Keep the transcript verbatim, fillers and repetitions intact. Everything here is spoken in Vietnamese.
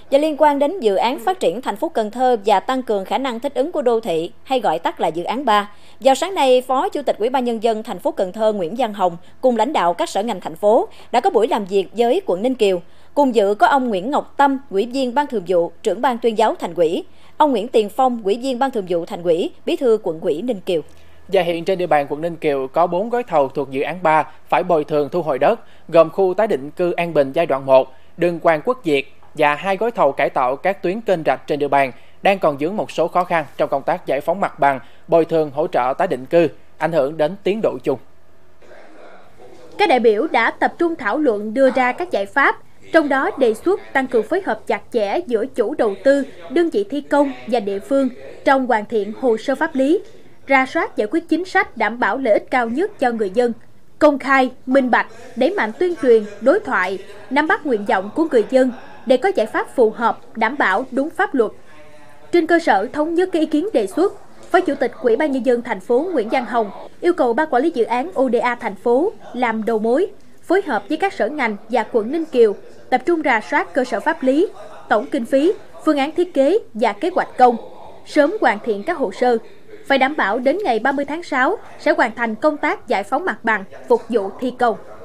Và liên quan đến dự án phát triển thành phố Cần Thơ và tăng cường khả năng thích ứng của đô thị, hay gọi tắt là dự án ba. Vào sáng nay, Phó Chủ tịch Ủy ban Nhân dân thành phố Cần Thơ Nguyễn Văn Hồng cùng lãnh đạo các sở ngành thành phố đã có buổi làm việc với quận Ninh Kiều. Cùng dự có ông Nguyễn Ngọc Tâm, Ủy viên Ban Thường vụ, trưởng Ban Tuyên giáo Thành ủy, ông Nguyễn Tiền Phong, Ủy viên Ban Thường vụ Thành ủy, Bí thư Quận ủy Ninh Kiều. Và hiện trên địa bàn quận Ninh Kiều có bốn gói thầu thuộc dự án ba phải bồi thường thu hồi đất, gồm khu tái định cư An Bình giai đoạn một, đường Hoàng Quốc Việt và hai gói thầu cải tạo các tuyến kênh rạch trên địa bàn đang còn vướng một số khó khăn trong công tác giải phóng mặt bằng, bồi thường hỗ trợ tái định cư, ảnh hưởng đến tiến độ chung. Các đại biểu đã tập trung thảo luận đưa ra các giải pháp, trong đó đề xuất tăng cường phối hợp chặt chẽ giữa chủ đầu tư, đơn vị thi công và địa phương trong hoàn thiện hồ sơ pháp lý, rà soát giải quyết chính sách đảm bảo lợi ích cao nhất cho người dân, công khai, minh bạch, đẩy mạnh tuyên truyền, đối thoại, nắm bắt nguyện vọng của người dân để có giải pháp phù hợp, đảm bảo đúng pháp luật. Trên cơ sở thống nhất các ý kiến đề xuất, Phó Chủ tịch Ủy ban Nhân dân thành phố Nguyễn Văn Hồng yêu cầu Ban Quản lý Dự án ô đê a thành phố làm đầu mối, phối hợp với các sở ngành và quận Ninh Kiều, tập trung rà soát cơ sở pháp lý, tổng kinh phí, phương án thiết kế và kế hoạch công, sớm hoàn thiện các hồ sơ, phải đảm bảo đến ngày ba mươi tháng sáu sẽ hoàn thành công tác giải phóng mặt bằng, phục vụ thi công.